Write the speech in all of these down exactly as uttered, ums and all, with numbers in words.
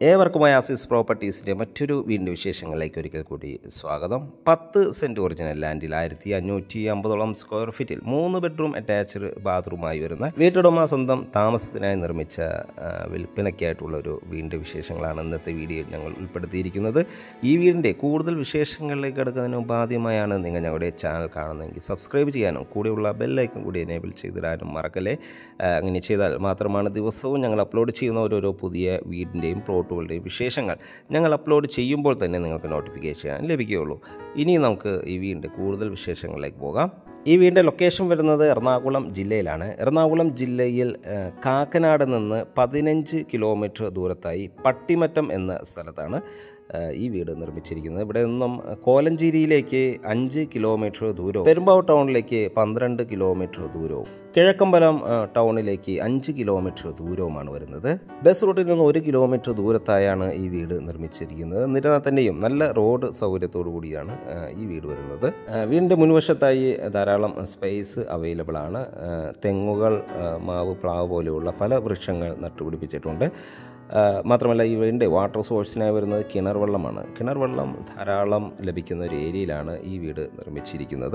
ഏവർക്കുമായി ആസിസ് പ്രോപ്പർട്ടീസിൻ്റെ മറ്റൊരു വീടിൻ്റെ വിശേഷങ്ങളിലേക്ക് ഒരിക്കൽ കൂടി സ്വാഗതം. പത്ത് സെൻറ്റ് ഒറിജിനൽ ലാൻഡിൽ ആയിരത്തി അഞ്ഞൂറ്റി അമ്പതോളം സ്ക്വയർ ഫീറ്റിൽ മൂന്ന് ബെഡ്റൂം അറ്റാച്ച്ഡ് ബാത്റൂമായി വരുന്ന വീട്ടുടമ സ്വന്തം താമസത്തിനായി നിർമ്മിച്ച വിൽപ്പനയ്ക്കായിട്ടുള്ള ഒരു വീടിൻ്റെ വിശേഷങ്ങളാണ് ഇന്നത്തെ വീഡിയോയിൽ ഞങ്ങൾ ഉൾപ്പെടുത്തിയിരിക്കുന്നത്. ഈ വീടിൻ്റെ കൂടുതൽ വിശേഷങ്ങളിലേക്ക് കിടക്കുന്നതിന് മുമ്പ് ആദ്യമായാണ് നിങ്ങൾ ഞങ്ങളുടെ ചാനൽ കാണുന്നതെങ്കിൽ സബ്സ്ക്രൈബ് ചെയ്യാനും കൂടെയുള്ള ബെല്ലൈക്കൺ കൂടി എനേബിൾ ചെയ്തിടാനും മറക്കല്ലേ. അങ്ങനെ ചെയ്താൽ മാത്രമാണ് ദിവസവും ഞങ്ങൾ അപ്ലോഡ് ചെയ്യുന്ന ഓരോരോ പുതിയ വീടിൻ്റെയും പ്ലോട്ടുകളുടെയും വിശേഷങ്ങൾ ഞങ്ങൾ അപ്ലോഡ് ചെയ്യുമ്പോൾ തന്നെ നിങ്ങൾക്ക് നോട്ടിഫിക്കേഷൻ ലഭിക്കുകയുള്ളൂ. ഇനി നമുക്ക് ഈ വീടിൻ്റെ കൂടുതൽ വിശേഷങ്ങളിലേക്ക് പോകാം. ഈ വീടിൻ്റെ ലൊക്കേഷൻ വരുന്നത് എറണാകുളം ജില്ലയിലാണ്. എറണാകുളം ജില്ലയിൽ കാക്കനാട് നിന്ന് പതിനഞ്ച് കിലോമീറ്റർ ദൂരത്തായി പട്ടിമറ്റം എന്ന സ്ഥലത്താണ് ഈ വീട് നിർമ്മിച്ചിരിക്കുന്നത്. ഇവിടെ നിന്നും കോലഞ്ചേരിയിലേക്ക് അഞ്ച് കിലോമീറ്റർ ദൂരവും പെരുമ്പാവൂർ ടൗണിലേക്ക് പന്ത്രണ്ട് കിലോമീറ്റർ ദൂരവും കിഴക്കമ്പലം ടൗണിലേക്ക് അഞ്ച് കിലോമീറ്റർ ദൂരവുമാണ് വരുന്നത്. ബസ് റൂട്ടിൽ നിന്ന് ഒരു കിലോമീറ്റർ ദൂരത്തായാണ് ഈ വീട് നിർമ്മിച്ചിരിക്കുന്നത്. എന്നിരുന്നാൽ തന്നെയും നല്ല റോഡ് സൗകര്യത്തോടു കൂടിയാണ് ഈ വീട് വരുന്നത്. വീടിൻ്റെ മുൻവശത്തായി ധാരാളം സ്പേസ് അവൈലബിൾ ആണ്. തെങ്ങുകൾ, മാവ്, പ്ലാവ് പോലെയുള്ള പല വൃക്ഷങ്ങൾ നട്ടുപിടിപ്പിച്ചിട്ടുണ്ട്. മാത്രമല്ല ഈ വീടിൻ്റെ വാട്ടർ സോഴ്സിനായി വരുന്നത് കിണർ വെള്ളമാണ്. കിണർ വെള്ളം ധാരാളം ലഭിക്കുന്ന ഒരു ഏരിയയിലാണ് ഈ വീട് നിർമ്മിച്ചിരിക്കുന്നത്.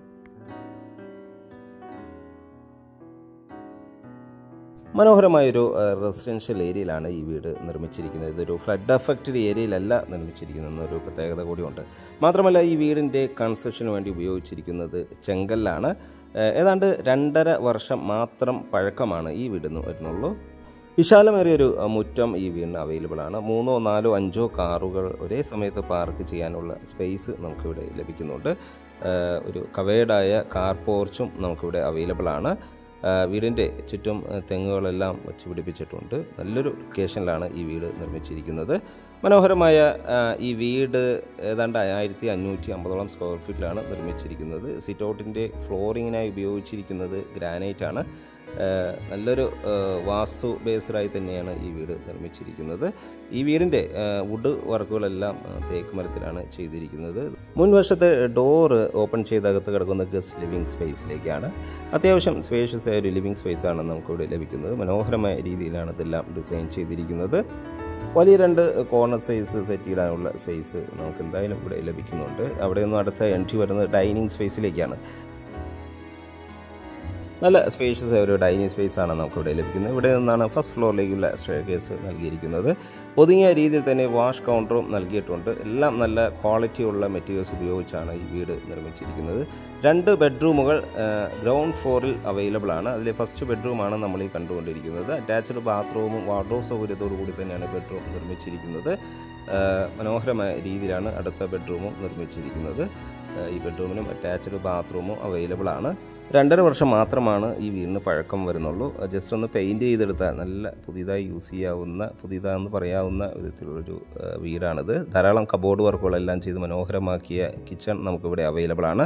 മനോഹരമായൊരു റെസിഡൻഷ്യൽ ഏരിയയിലാണ് ഈ വീട് നിർമ്മിച്ചിരിക്കുന്നത്. ഇതൊരു ഫ്ലഡ് അഫക്റ്റഡ് ഏരിയയിലല്ല നിർമ്മിച്ചിരിക്കുന്നത് എന്നൊരു പ്രത്യേകത കൂടിയുണ്ട്. മാത്രമല്ല ഈ വീടിൻ്റെ കൺസ്ട്രക്ഷന് വേണ്ടി ഉപയോഗിച്ചിരിക്കുന്നത് ചെങ്കല്ലാണ്. ഏതാണ്ട് രണ്ടര വർഷം മാത്രം പഴക്കമാണ് ഈ വീടിന് വരുന്നുള്ളൂ. വിശാലമേറിയൊരു മുറ്റം ഈ വീടിന് അവൈലബിൾ ആണ്. മൂന്നോ നാലോ അഞ്ചോ കാറുകൾ ഒരേ സമയത്ത് പാർക്ക് ചെയ്യാനുള്ള സ്പേസ് നമുക്കിവിടെ ലഭിക്കുന്നുണ്ട്. ഒരു കവേർഡായ കാർ പോർച്ചും നമുക്കിവിടെ അവൈലബിൾ ആണ്. വീടിൻ്റെ ചുറ്റും തെങ്ങുകളെല്ലാം വച്ച് പിടിപ്പിച്ചിട്ടുണ്ട്. നല്ലൊരു ലൊക്കേഷനിലാണ് ഈ വീട് നിർമ്മിച്ചിരിക്കുന്നത്. മനോഹരമായ ഈ വീട് ഏതാണ്ട് ആയിരത്തി അഞ്ഞൂറ്റി അമ്പതോളം സ്ക്വയർ ഫീറ്റിലാണ് നിർമ്മിച്ചിരിക്കുന്നത്. സിറ്റ് ഔട്ടിൻ്റെ ഫ്ലോറിങ്ങിനായി ഉപയോഗിച്ചിരിക്കുന്നത് ഗ്രാനൈറ്റ് ആണ്. നല്ലൊരു വാസ്തു ബേസ്ഡായി തന്നെയാണ് ഈ വീട് നിർമ്മിച്ചിരിക്കുന്നത്. ഈ വീടിൻ്റെ വുഡ് വർക്കുകളെല്ലാം തേക്ക് മരത്തിലാണ് ചെയ്തിരിക്കുന്നത്. മുൻവശത്തെ ഡോറ് ഓപ്പൺ ചെയ്തകത്ത് കിടക്കുന്ന ഗസ്റ്റ് ലിവിങ് സ്പേസിലേക്കാണ്. അത്യാവശ്യം സ്പേഷ്യസ് ആയ ഒരു ലിവിങ് സ്പേസാണ് നമുക്കിവിടെ ലഭിക്കുന്നത്. മനോഹരമായ രീതിയിലാണ് ഇതെല്ലാം ഡിസൈൻ ചെയ്തിരിക്കുന്നത്. വലിയ രണ്ട് കോർണർ സൈസ് സെറ്റ് ചെയ്യാനുള്ള സ്പേസ് നമുക്ക് എന്തായാലും ഇവിടെ ലഭിക്കുന്നുണ്ട്. അവിടെ നിന്നും അടുത്ത എൻട്രി വരുന്നത് ഡൈനിങ് സ്പേസിലേക്കാണ്. നല്ല സ്പേഷ്യസ് ആയ ഒരു ഡൈനിങ് സ്പേസാണ് നമുക്കിവിടെ ലഭിക്കുന്നത്. ഇവിടെ നിന്നാണ് ഫസ്റ്റ് ഫ്ലോറിലേക്കുള്ള സ്റ്റെയർകേസ് നൽകിയിരിക്കുന്നത്. ഒതുങ്ങിയ രീതിയിൽ തന്നെ വാഷ് കൗണ്ടറും നൽകിയിട്ടുണ്ട്. എല്ലാം നല്ല ക്വാളിറ്റിയുള്ള മെറ്റീരിയൽസ് ഉപയോഗിച്ചാണ് ഈ വീട് നിർമ്മിച്ചിരിക്കുന്നത്. രണ്ട് ബെഡ്റൂമുകൾ ഗ്രൗണ്ട് ഫ്ലോറിൽ അവൈലബിൾ ആണ്. അതിലെ ഫസ്റ്റ് ബെഡ്റൂമാണ് നമ്മൾ ഈ കണ്ടുകൊണ്ടിരിക്കുന്നത്. അറ്റാച്ച്ഡ് ബാത്റൂമും വാർഡ്രോബ് സൗകര്യത്തോടു കൂടി തന്നെയാണ് ബെഡ്റൂം നിർമ്മിച്ചിരിക്കുന്നത്. മനോഹരമായ രീതിയിലാണ് അടുത്ത ബെഡ്റൂമും നിർമ്മിച്ചിരിക്കുന്നത്. ഈ ബെഡ്റൂമിനും അറ്റാച്ച്ഡ് ബാത്റൂമും അവൈലബിൾ ആണ്. രണ്ടര വർഷം മാത്രമാണ് ഈ വീടിന് പഴക്കം വരുന്നുള്ളൂ. ജസ്റ്റ് ഒന്ന് പെയിൻറ്റ് ചെയ്തെടുത്താൽ നല്ല പുതിയതായി യൂസ് ചെയ്യാവുന്ന, പുതിയതാണെന്ന് പറയാവുന്ന വിധത്തിലുള്ളൊരു വീടാണിത്. ധാരാളം കബോർഡ് വർക്കുകളെല്ലാം ചെയ്ത് മനോഹരമാക്കിയ കിച്ചൺ നമുക്കിവിടെ അവൈലബിൾ ആണ്.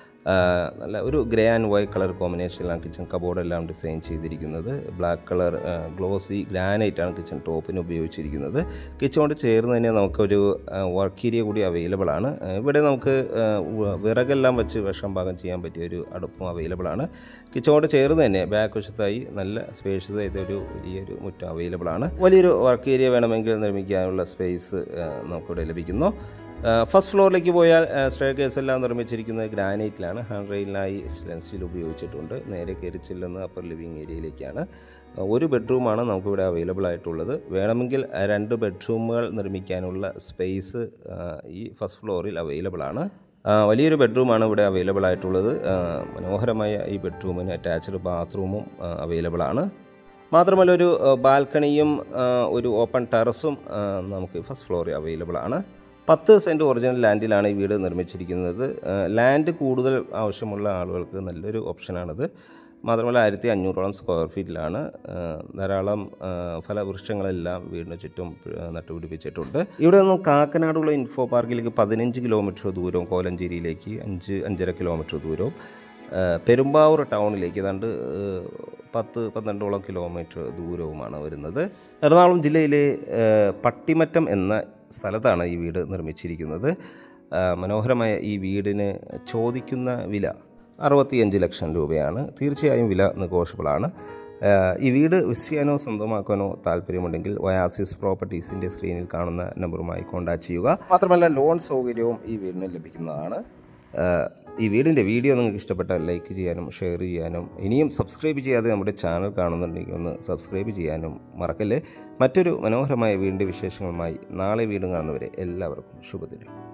നല്ല ഒരു ഗ്രേ ആൻഡ് വൈറ്റ് കളർ കോമ്പിനേഷനിലാണ് കിച്ചൺ കബോർഡെല്ലാം ഡിസൈൻ ചെയ്തിരിക്കുന്നത്. ബ്ലാക്ക് കളർ ഗ്ലോസി ഗ്രാനൈറ്റാണ് കിച്ചൺ ടോപ്പിന് ഉപയോഗിച്ചിരിക്കുന്നത്. കിച്ചണോട് ചേർന്ന് തന്നെ നമുക്കൊരു വർക്ക് ഏരിയ കൂടി അവൈലബിൾ ആണ്. ഇവിടെ നമുക്ക് വിറകെല്ലാം വെച്ച് വിഷം പാകം ചെയ്യാൻ പറ്റിയൊരു അടുപ്പും അവൈലബിൾ ആണ്. കിച്ചണോട് ചേർന്ന് തന്നെ ബാക്ക് വശത്തായി നല്ല സ്പേഷ്യസ് ആയിട്ടൊരു വലിയൊരു മുറ്റം അവൈലബിൾ ആണ്. വലിയൊരു വർക്ക് ഏരിയ വേണമെങ്കിൽ നിർമ്മിക്കാനുള്ള സ്പേസ് നമുക്കിവിടെ ലഭിക്കുന്നു. ഫസ്റ്റ് ഫ്ലോറിലേക്ക് പോയാൽ സ്റ്റെയർകേസ് എല്ലാം നിർമ്മിച്ചിരിക്കുന്നത് ഗ്രാനൈറ്റിലാണ്. ഹാൻഡ് റെയിലിനായി സ്റ്റെയിൻലെസ് സ്റ്റീൽ ഉപയോഗിച്ചിട്ടുണ്ട്. നേരെ കയറി ചെല്ലുന്ന അപ്പർ ലിവിങ് ഏരിയയിലേക്കാണ്. ഒരു ബെഡ്റൂമാണ് നമുക്കിവിടെ അവൈലബിൾ ആയിട്ടുള്ളത്. വേണമെങ്കിൽ രണ്ട് ബെഡ്റൂമുകൾ നിർമ്മിക്കാനുള്ള സ്പേസ് ഈ ഫസ്റ്റ് ഫ്ലോറിൽ അവൈലബിൾ ആണ്. വലിയൊരു ബെഡ്റൂമാണ് ഇവിടെ അവൈലബിൾ ആയിട്ടുള്ളത്. മനോഹരമായ ഈ ബെഡ്റൂമിന് അറ്റാച്ച്ഡ് ബാത്റൂമും അവൈലബിൾ ആണ്. മാത്രമല്ല ഒരു ബാൽക്കണിയും ഒരു ഓപ്പൺ ടെറസും നമുക്ക് ഫസ്റ്റ് ഫ്ലോറിൽ അവൈലബിൾ ആണ്. പത്ത് സെൻറ്റ് ഒറിജിനൽ ലാൻഡിലാണ് ഈ വീട് നിർമ്മിച്ചിരിക്കുന്നത്. ലാൻഡ് കൂടുതൽ ആവശ്യമുള്ള ആളുകൾക്ക് നല്ലൊരു ഓപ്ഷനാണിത്. മാത്രമല്ല ആയിരത്തി അഞ്ഞൂറോളം സ്ക്വയർ ഫീറ്റിലാണ്. ധാരാളം ഫലവൃക്ഷങ്ങളെല്ലാം വീടിന് ചുറ്റും നട്ടുപിടിപ്പിച്ചിട്ടുണ്ട്. ഇവിടെ നിന്നും കാക്കനാടുള്ള ഇൻഫോ പാർക്കിലേക്ക് പതിനഞ്ച് കിലോമീറ്റർ ദൂരവും കോലഞ്ചേരിയിലേക്ക് അഞ്ച് അഞ്ചര കിലോമീറ്റർ ദൂരവും പെരുമ്പാവൂർ ടൗണിലേക്ക് ഏതാണ്ട് പത്ത് പന്ത്രണ്ടോളം കിലോമീറ്റർ ദൂരവുമാണ് വരുന്നത്. എറണാകുളം ജില്ലയിലെ പട്ടിമറ്റം എന്ന സ്ഥലത്താണ് ഈ വീട് നിർമ്മിച്ചിരിക്കുന്നത്. മനോഹരമായ ഈ വീടിന് ചോദിക്കുന്ന വില അറുപത്തിയഞ്ച് ലക്ഷം രൂപയാണ്. തീർച്ചയായും വില നെഗോഷ്യബിളാണ്. ഈ വീട് വിസിറ്റ് ചെയ്യാനോ സ്വന്തമാക്കാനോ താല്പര്യമുണ്ടെങ്കിൽ ഒയാസിസ് പ്രോപ്പർട്ടീസിൻ്റെ സ്ക്രീനിൽ കാണുന്ന നമ്പറുമായി കോൺടാക്റ്റ് ചെയ്യുക. മാത്രമല്ല ലോൺ സൗകര്യവും ഈ വീടിന് ലഭിക്കുന്നതാണ്. ഈ വീടിൻ്റെ വീഡിയോ നിങ്ങൾക്ക് ഇഷ്ടപ്പെട്ടാൽ ലൈക്ക് ചെയ്യാനും ഷെയർ ചെയ്യാനും ഇനിയും സബ്സ്ക്രൈബ് ചെയ്യാതെ നമ്മുടെ ചാനൽ കാണുന്നുണ്ടെങ്കിൽ ഒന്ന് സബ്സ്ക്രൈബ് ചെയ്യാനും മറക്കല്ലേ. മറ്റൊരു മനോഹരമായ വീടിൻ്റെ വിശേഷങ്ങളുമായി നാളെ വീണ്ടും കാണുന്നവരെ എല്ലാവർക്കും ശുഭദിനം.